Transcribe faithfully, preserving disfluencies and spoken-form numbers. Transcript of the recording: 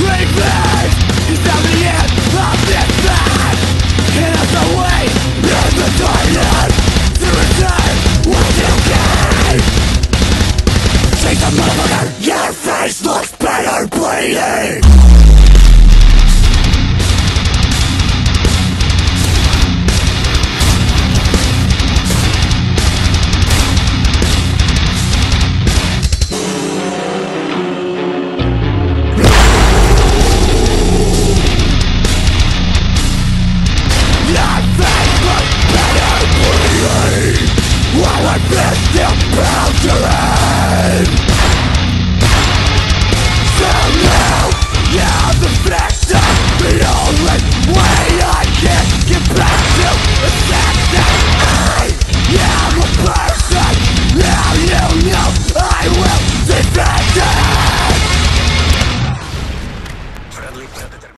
Your face looks better bleeding. While I feel still bound to end. So now, you're the victim. The only way I can get back to is that I am a person. Now you know I will defend it.